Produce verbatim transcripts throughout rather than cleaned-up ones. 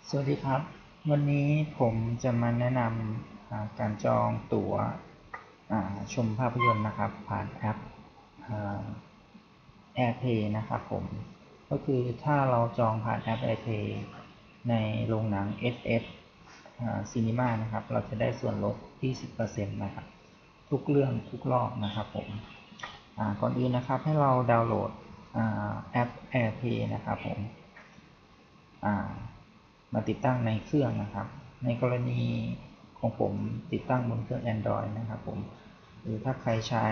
สวัสดีครับวันนี้ผมจะมาแนะนำการจองตั๋วชมภาพยนตร์นะครับผ่านแอป AirPlay นะครับผมก็คือถ้าเราจองผ่านแอป AirPlay ในโรงหนัง เอส เอฟ Cinema นะครับเราจะได้ส่วนลดที่ สิบเปอร์เซ็นต์ นะครับทุกเรื่องทุกรอบนะครับผมก่อนอื่นนะครับให้เราดาวน์โหลดแอป AirPlay นะครับผมมาติดตั้งในเครื่องนะครับในกรณีของผมติดตั้งบนเครื่อง Android นะครับผมหรือถ้าใครใช้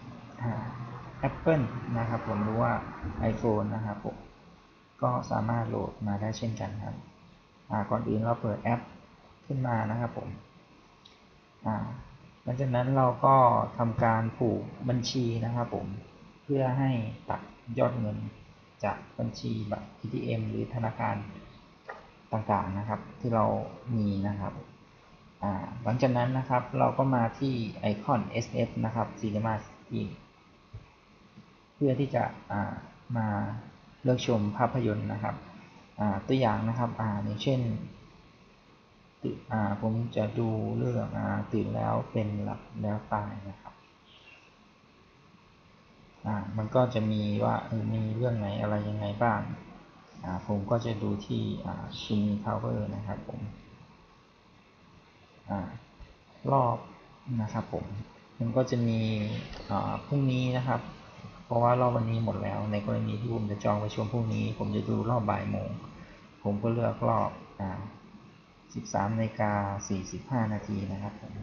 Apple นะครับผมหรือว่า iPhone นะครับผมก็สามารถโหลดมาได้เช่นกันครับก่อนอื่นเราเปิดแอปขึ้นมานะครับผมหลังจากนั้นเราก็ทำการผูกบัญชีนะครับผมเพื่อให้ตัดยอดเงินจากบัญชีบัตร เอ ที เอ็ม หรือธนาคารต่างๆนะครับที่เรามีนะครับหลังจากนั้นนะครับเราก็มาที่ไอคอน เอส เอฟ นะครับ Cinema เพื่อที่จะมาเลือกชมภาพยนตร์นะครับตัวอย่างนะครับอย่างเช่นผมจะดูเรื่องตื่นแล้วเป็นหลับแล้วตายนะครับมันก็จะมีว่ามีเรื่องไหนอะไรยังไงบ้างผมก็จะดูที่ชินพาวเวอร์นะครับผมรอบนะครับผมมันก็จะมีพรุ่งนี้นะครับเพราะว่ารอบวันนี้หมดแล้วในกรณีที่ผมจะจองไปชมพรุ่งนี้ผมจะดูรอบบ่ายโมงผมก็เลือกรอบสิบสามนาฬิกาสี่สิบห้านาทีนะครับผม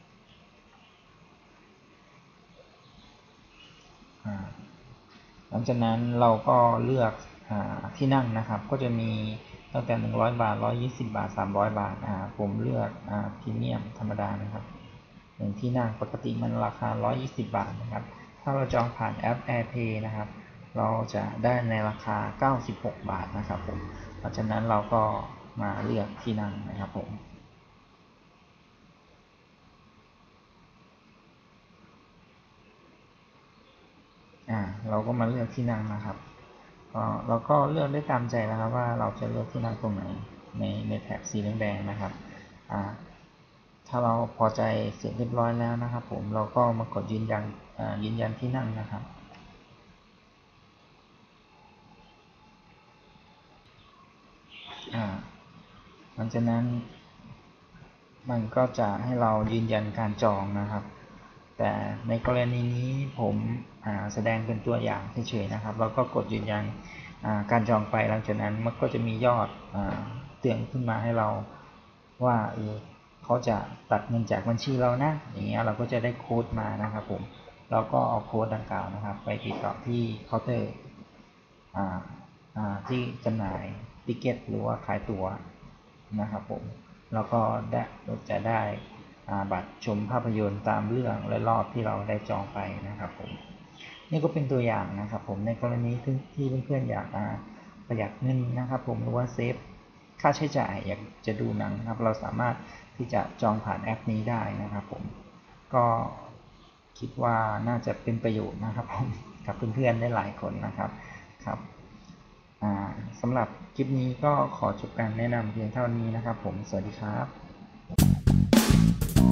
หลังจากนั้นเราก็เลือกที่นั่งนะครับก็จะมีตั้งแต่หนึ่งร้อยบาทหนึ่งร้อยยี่สิบบาทสามร้อยบาทผมเลือกพรีเมียมธรรมดานะครับหนึ่งที่นั่งปกติมันราคาหนึ่งร้อยยี่สิบบาทนะครับถ้าเราจองผ่านแอป AirPlay นะครับเราจะได้ในราคาเก้าสิบหกบาทนะครับผมเพราะฉะนั้นเราก็มาเลือกที่นั่งนะครับผมอ่าเราก็มาเลือกที่นั่งนะครับเราก็เลือกได้ตามใจนะครับว่าเราจะเลือกที่นั่งตรงไหนในในแถบสีแดงๆนะครับถ้าเราพอใจเสร็จเรียบร้อยแล้วนะครับผมเราก็มากดยืนยันยืนยันที่นั่งนะครับหลังจากนั้นมันก็จะให้เรายืนยันการจองนะครับแต่ในกรณีนี้ผมแสดงเป็นตัวอย่างเฉยๆนะครับเราก็กดยืนยันการจองไปหลังจากนั้นมันก็จะมียอดเตือนขึ้นมาให้เราว่าเออเขาจะตัดเงินจากบัญชีเรานะอย่างเงี้ยเราก็จะได้โค้ดมานะครับผมเราก็เอาโค้ดดังกล่าวนะครับไปติดต่อที่เคาน์เตอร์ที่จำหน่ายติเกตหรือว่าขายตั๋วนะครับผมแล้วก็ได้จะได้บัตรชมภาพยนตร์ตามเรื่องและรอบที่เราได้จองไปนะครับผมนี่ก็เป็นตัวอย่างนะครับผมในกรณีที่เพื่อนๆอยากประหยัดเงินนะครับผมหรือว่าเซฟค่าใช้จ่ายอยากจะดูหนังครับเราสามารถที่จะจองผ่านแอปนี้ได้นะครับผมก็คิดว่าน่าจะเป็นประโยชน์นะครับผมกับเพื่อนๆได้หลายคนนะครับครับสำหรับคลิปนี้ก็ขอจบการแนะนำเพียงเท่านี้นะครับผมสวัสดีครับ